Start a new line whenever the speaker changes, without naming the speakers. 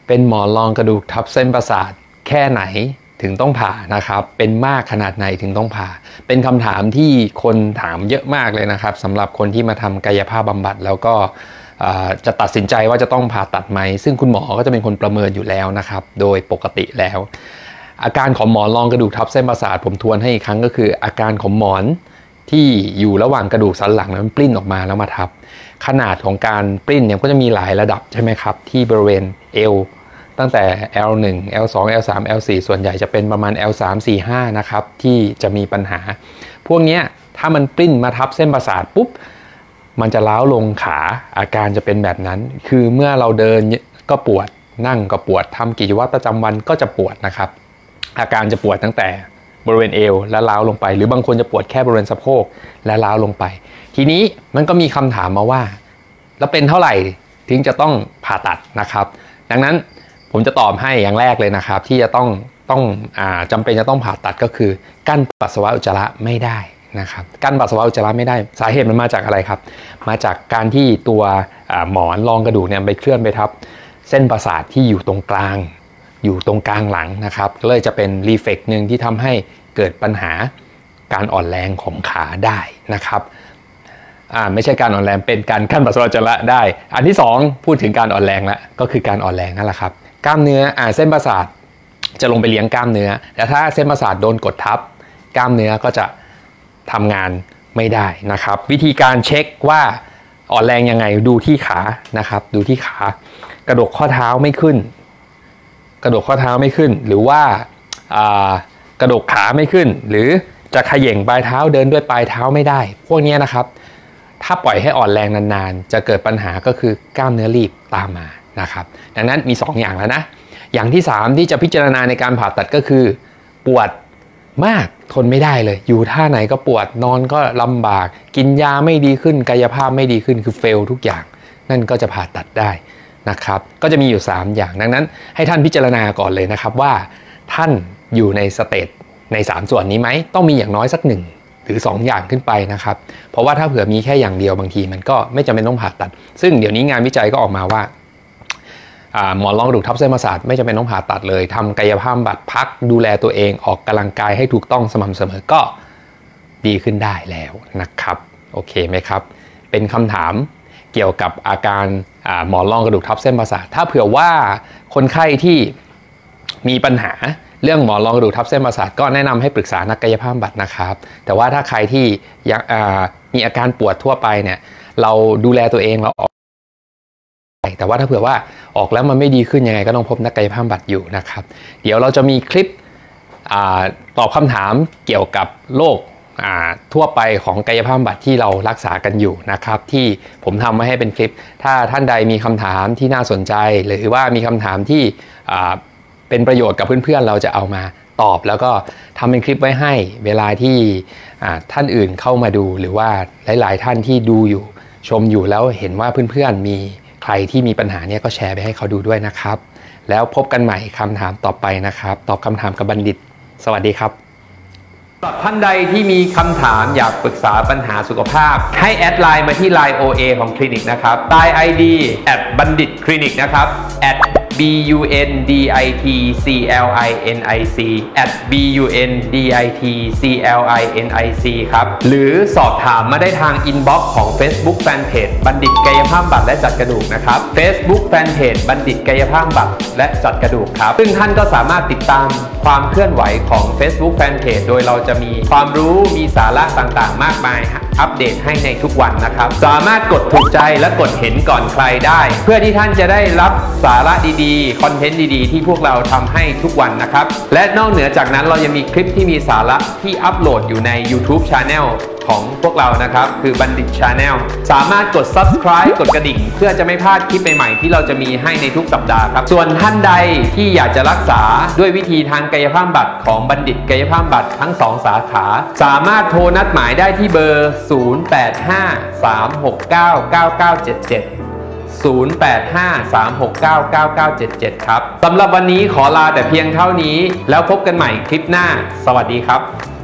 เป็นหมอนรองกระดูกทับเส้นประสาทแค่ไหนถึงต้องผ่านะครับเป็นมากขนาดไหนถึงต้องผ่าเป็นคำถามที่คนถามเยอะมากเลยนะครับสำหรับคนที่มาทำกายภาพบำบัดแล้วก็จะตัดสินใจว่าจะต้องผ่าตัดไหมซึ่งคุณหมอก็จะเป็นคนประเมินอยู่แล้วนะครับโดยปกติแล้วอาการของหมอนรองกระดูกทับเส้นประสาทผมทวนให้อีกครั้งก็คืออาการของหมอนที่อยู่ระหว่างกระดูกสันหลังนั้นปลิ้นออกมาแล้วมาทับขนาดของการปลิ้นเนี่ยก็จะมีหลายระดับใช่ไหมครับที่บริเวณเอวตั้งแต่ L1 L2 L3 L4 ส่วนใหญ่จะเป็นประมาณ L3 4 5นะครับที่จะมีปัญหาพวกนี้ถ้ามันปลิ้นมาทับเส้นประสาทปุ๊บมันจะล้าวลงขาอาการจะเป็นแบบนั้นคือเมื่อเราเดินก็ปวดนั่งก็ปวดทำกิจวัตรประจำวันก็จะปวดนะครับอาการจะปวดตั้งแต่บริเวณเอวและล้าวลงไปหรือบางคนจะปวดแค่บริเวณสะโพกและล้าวลงไปทีนี้มันก็มีคำถามมาว่าแล้วเป็นเท่าไหร่ถึงจะต้องผ่าตัดนะครับดังนั้นผมจะตอบให้อย่างแรกเลยนะครับที่จะต้องจำเป็นจะต้องผ่าตัดก็คือกั้นปัสสาวะอุจจาระไม่ได้นะครับกั้นปัสสาวะอุจจาระไม่ได้สาเหตุมันมาจากอะไรครับมาจากการที่ตัวหมอนรองกระดูกเนี่ยไปเคลื่อนไปทับเส้นประสาทที่อยู่ตรงกลางหลังนะครับก็เลยจะเป็นรีเฟกซ์หนึ่งที่ทำให้เกิดปัญหาการอ่อนแรงของขาได้นะครับไม่ใช่การอ่อนแรงเป็นการกั้นปัสสาวะอุจจาระได้อันที่2พูดถึงการอ่อนแรงแล้วก็คือการอ่อนแรงนั่นแหละครับกล้ามเนื้อเส้นประสาทจะลงไปเลี้ยงกล้ามเนื้อแต่ถ้าเส้นประสาทโดนกดทับกล้ามเนื้อก็จะทำงานไม่ได้นะครับวิธีการเช็คว่าอ่อนแรงยังไงดูที่ขานะครับดูที่ขากระดกข้อเท้าไม่ขึ้นหรือว่ากระดกขาไม่ขึ้นหรือจะเขย่งปลายเท้าเดินด้วยปลายเท้าไม่ได้พวกนี้นะครับถ้าปล่อยให้อ่อนแรงนานๆจะเกิดปัญหาก็คือกล้ามเนื้อรีบตามมานะครับดังนั้นมี2อย่างแล้วนะอย่างที่3ที่จะพิจารณาในการผ่าตัดก็คือปวดมากทนไม่ได้เลยอยู่ท่าไหนก็ปวดนอนก็ลำบากกินยาไม่ดีขึ้นกายภาพไม่ดีขึ้นคือเฟลทุกอย่างนั่นก็จะผ่าตัดได้นะครับก็จะมีอยู่3อย่างดังนั้นให้ท่านพิจารณาก่อนเลยนะครับว่าท่านอยู่ในสเตจใน3ส่วนนี้ไหมต้องมีอย่างน้อยสัก1หรือ2อย่างขึ้นไปนะครับเพราะว่าถ้าเผื่อมีแค่อย่างเดียวบางทีมันก็ไม่จำเป็นต้องผ่าตัดซึ่งเดี๋ยวนี้งานวิจัยก็ออกมาว่าหมอนรองกระดูกทับเส้นประสาทไม่จำเป็นต้องผ่าตัดเลยทำกายภาพบำบัดพักดูแลตัวเองออกกำลังกายให้ถูกต้องสม่ำเสมอก็ดีขึ้นได้แล้วนะครับโอเคไหมครับเป็นคำถามเกี่ยวกับอาการหมอนรองกระดูกทับเส้นประสาทถ้าเผื่อว่าคนไข้ที่มีปัญหาเรื่องหมอนรองกระดูกทับเส้นประสาทก็แนะนำให้ปรึกษานักกายภาพบำบัดนะครับแต่ว่าถ้าใครที่มีอาการปวดทั่วไปเนี่ยเราดูแลตัวเองเราออกแต่ว่าถ้าเผื่อว่าออกแล้วมันไม่ดีขึ้นยังไงก็ต้องพบนักกายภาพบำบัดอยู่นะครับเดี๋ยวเราจะมีคลิปตอบคำถามเกี่ยวกับโรคทั่วไปของกายภาพบำบัดที่เรารักษากันอยู่นะครับที่ผมทำมาให้เป็นคลิปถ้าท่านใดมีคำถามที่น่าสนใจหรือว่ามีคำถามที่เป็นประโยชน์กับเพื่อนๆเราจะเอามาตอบแล้วก็ทำเป็นคลิปไว้ให้เวลาที่ท่านอื่นเข้ามาดูหรือว่าหลายๆท่านที่ดูอยู่ชมอยู่แล้วเห็นว่าเพื่อนๆมีใครที่มีปัญหาเนี่ยก็แชร์ไปให้เขาดูด้วยนะครับแล้วพบกันใหม่คำถามต่อไปนะครับตอบคำถามกับบัณฑิตสวัสดีครับสำหรับท่านใดที่มีคำถามอยากปรึกษาปัญหาสุขภาพให้แอดไลน์มาที่ Line OA ของคลินิกนะครับ Line ID @bandit clinic นะครับ @BUNDITCLINIC @BUNDITCLINIC ครับหรือสอบถามมาได้ทางอินบ็อกซ์ของ Facebook Fanpage บัณฑิตกายภาพบำบัดและจัดกระดูกนะครับ Facebook Fanpage บัณฑิตกายภาพบำบัดและจัดกระดูกครับซึ่งท่านก็สามารถติดตามความเคลื่อนไหวของ Facebook Fanpage โดยเราจะมีความรู้มีสาระต่างๆมากมายอัปเดตให้ในทุกวันนะครับสามารถกดถูกใจและกดเห็นก่อนใครได้เพื่อที่ท่านจะได้รับสาระดีๆคอนเทนต์ดีๆที่พวกเราทำให้ทุกวันนะครับและนอกเหนือจากนั้นเรายังมีคลิปที่มีสาระที่อัปโหลดอยู่ใน YouTube Channel ของพวกเรานะครับคือบัณฑิต Channel สามารถกด Subscribe กดกระดิ่งเพื่อจะไม่พลาดคลิปใหม่ๆที่เราจะมีให้ในทุกสัปดาห์ครับส่วนท่านใดที่อยากจะรักษาด้วยวิธีทางกายภาพบำบัดของบัณฑิตกายภาพบำบัดทั้ง2สาขาสามารถโทรนัดหมายได้ที่เบอร์ 0853699977 ครับสำหรับวันนี้ขอลาแต่เพียงเท่านี้แล้วพบกันใหม่คลิปหน้าสวัสดีครับ